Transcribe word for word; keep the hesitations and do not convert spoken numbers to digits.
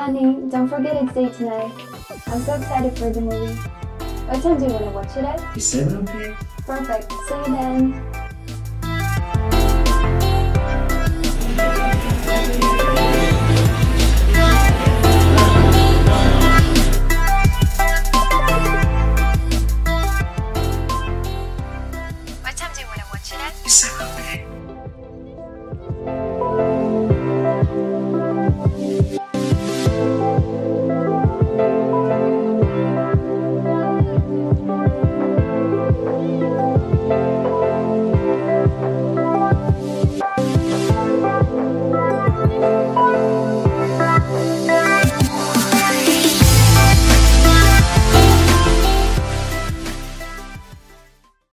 Honey, don't forget it's date tonight. I'm so excited for the movie. What time do you want to watch it at? Is seven okay? Perfect. See you then.